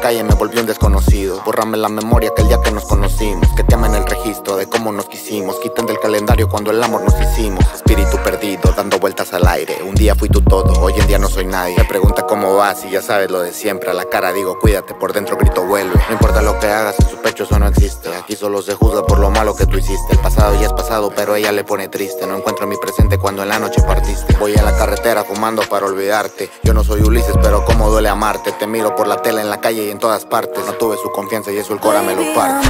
calle me volví un desconocido. Bórrame la memoria que el día que nos conocimos, que te amen el registro de cómo nos quisimos. Quiten del calendario cuando el amor nos hicimos. Espíritu perdido, dando vueltas al aire. Un día fui tu todo, hoy en día no soy nadie. Me pregunta cómo vas y ya sabes lo de siempre. A la cara digo cuídate, por dentro grito vuelve. No importa lo que hagas, en su pecho eso no existe. Aquí solo se juzga por lo malo que tú hiciste. El pasado ya es pasado, pero ella le pone triste. No encuentro mi presente cuando en la noche partiste. Voy a la carretera fumando para olvidarte. Yo no soy Ulises, pero cómo duele amarte. Te miro por la tele, en la calle y en todas partes. No tuve su confianza y eso el cora me lo parte.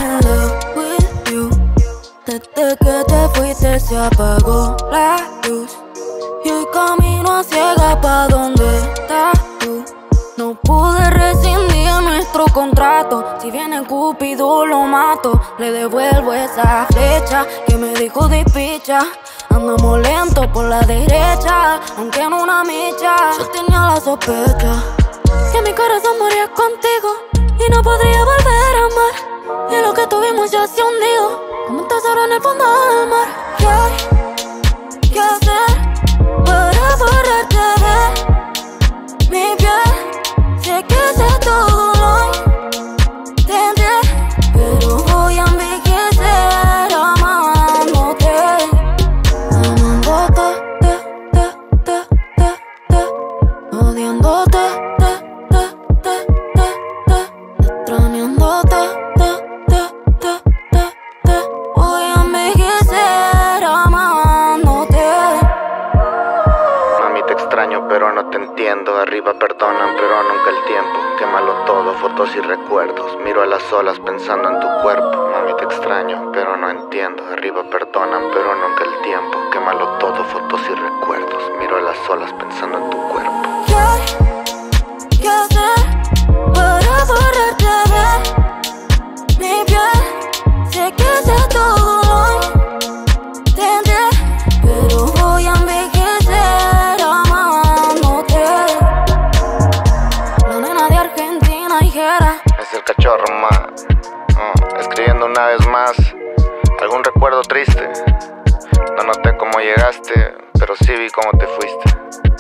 Desde que te fuiste se apagó la luz y hoy camino a ciegas pa' donde estás tú. No pude rescindir nuestro contrato. Si viene Cupido lo mato. Le devuelvo esa flecha que me dijo despicha. Andamos lento por la derecha, aunque en una micha. Yo tenía la sospecha que mi corazón moría contigo y no podría volver a amar. Y lo que tuvimos ya se hundido como un tesoro en el fondo del mar. ¿Qué hacer para borrarte de mi piel? Sé que sé todo lo intenté, pero voy a envejecer amándote. Odiándote, extrañándote, voy a envejecer amándote. Mami, te extraño, pero no te entiendo. Arriba perdonan, pero nunca el tiempo. Quémalo todo, fotos y recuerdos. Miro a las olas pensando en tu cuerpo. Mami, te extraño, pero no entiendo. Arriba perdonan, pero nunca el tiempo. Quémalo todo, fotos y recuerdos. Miro a las olas pensando en tu cuerpo. ¿Qué hacer para borrarte de mi piel? Sé que sé todo lo intenté, pero voy a envejecer amándote. La nena de Argentina y Jera. Es el cachorro más. Escribiendo una vez más algún recuerdo triste. No noté cómo llegaste, pero sí vi cómo te fuiste.